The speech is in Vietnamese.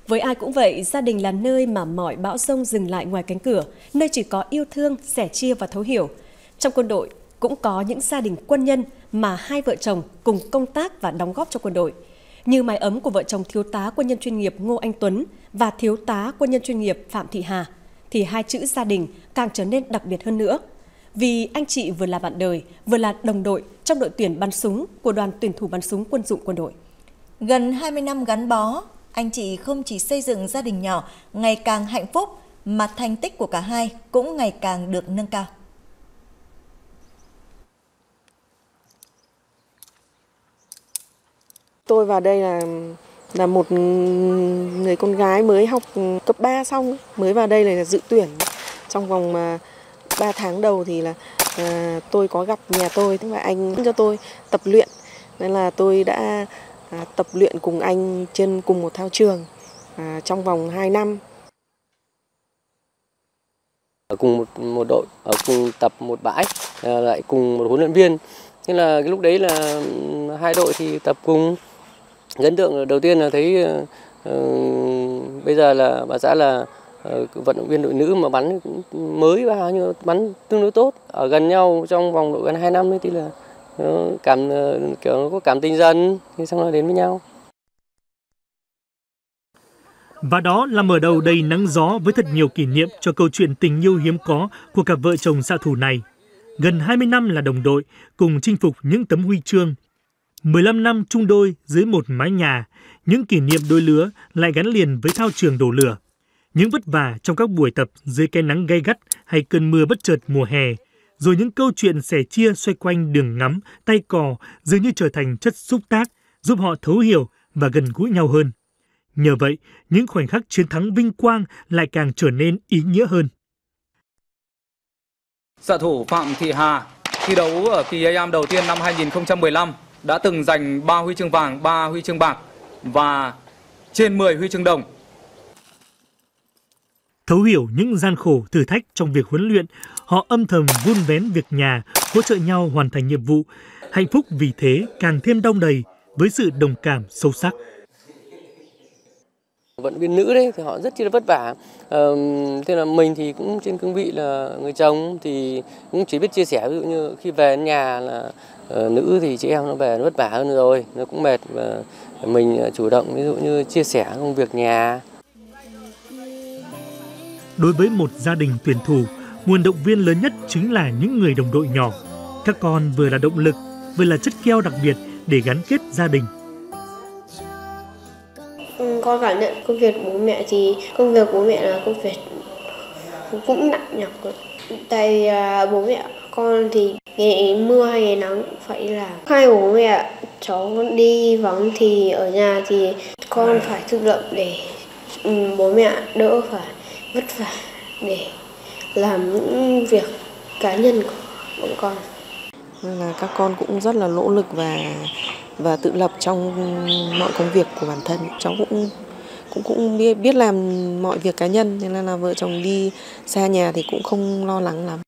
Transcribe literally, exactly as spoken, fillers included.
Với ai cũng vậy, gia đình là nơi mà mọi bão giông dừng lại ngoài cánh cửa, nơi chỉ có yêu thương, sẻ chia và thấu hiểu. Trong quân đội cũng có những gia đình quân nhân mà hai vợ chồng cùng công tác và đóng góp cho quân đội. Như mái ấm của vợ chồng thiếu tá quân nhân chuyên nghiệp Ngô Anh Tuấn và thiếu tá quân nhân chuyên nghiệp Phạm Thị Hà, thì hai chữ gia đình càng trở nên đặc biệt hơn nữa. Vì anh chị vừa là bạn đời, vừa là đồng đội trong đội tuyển bắn súng của đoàn tuyển thủ bắn súng quân dụng quân đội. Gần hai mươi năm gắn bó, anh chị không chỉ xây dựng gia đình nhỏ ngày càng hạnh phúc, mà thành tích của cả hai cũng ngày càng được nâng cao. Tôi vào đây là là một người con gái mới học cấp ba xong, mới vào đây là dự tuyển. Trong vòng ba tháng đầu thì là à, tôi có gặp nhà tôi và anh cho tôi tập luyện, nên là tôi đã à, tập luyện cùng anh trên cùng một thao trường à, trong vòng hai năm. Ở cùng một, một đội, ở cùng tập một bãi, lại cùng một huấn luyện viên. Nên là cái lúc đấy là hai đội thì tập cùng. Ấn tượng đầu tiên là thấy uh, bây giờ là bà xã là uh, vận động viên đội nữ mà bắn mới vào nhưng bắn tương đối tốt, ở gần nhau trong vòng độ gần hai năm ấy thì là uh, cảm uh, kiểu nó có cảm tình dần thì xong rồi đến với nhau. Và đó là mở đầu đầy nắng gió với thật nhiều kỷ niệm cho câu chuyện tình yêu hiếm có của cặp vợ chồng xạ thủ này. Gần hai mươi năm là đồng đội, cùng chinh phục những tấm huy chương. mười lăm năm chung đôi dưới một mái nhà, những kỷ niệm đôi lứa lại gắn liền với thao trường đổ lửa. Những vất vả trong các buổi tập dưới cái nắng gay gắt hay cơn mưa bất chợt mùa hè, rồi những câu chuyện sẻ chia xoay quanh đường ngắm, tay cò dường như trở thành chất xúc tác, giúp họ thấu hiểu và gần gũi nhau hơn. Nhờ vậy, những khoảnh khắc chiến thắng vinh quang lại càng trở nên ý nghĩa hơn. Xạ thủ Phạm Thị Hà thi đấu ở kỳ a em đầu tiên năm hai nghìn không trăm mười lăm đã từng giành ba huy chương vàng, ba huy chương bạc và trên mười huy chương đồng. Thấu hiểu những gian khổ thử thách trong việc huấn luyện, họ âm thầm vun vén việc nhà, hỗ trợ nhau hoàn thành nhiệm vụ. Hạnh phúc vì thế càng thêm đong đầy với sự đồng cảm sâu sắc. Vận động viên nữ đấy thì họ rất chi là vất vả. Ờ, thế là mình thì cũng trên cương vị là người chồng thì cũng chỉ biết chia sẻ, ví dụ như khi về nhà là uh, nữ thì chị em nó về nó vất vả hơn rồi, nó cũng mệt và mình chủ động ví dụ như chia sẻ công việc nhà. Đối với một gia đình tuyển thủ, nguồn động viên lớn nhất chính là những người đồng đội nhỏ. Các con vừa là động lực, vừa là chất keo đặc biệt để gắn kết gia đình. Con cảm nhận công việc bố mẹ thì công việc bố mẹ là công việc cũng nặng nhọc. Tại bố mẹ con thì ngày mưa hay ngày nắng cũng phải làm. Hai bố mẹ cháu đi vắng thì ở nhà thì con phải tự lập để bố mẹ đỡ phải vất vả để làm những việc cá nhân của bọn con. Nên là các con cũng rất là nỗ lực và và tự lập trong mọi công việc của bản thân. Cháu cũng cũng cũng biết biết làm mọi việc cá nhân, nên là, là vợ chồng đi xa nhà thì cũng không lo lắng lắm.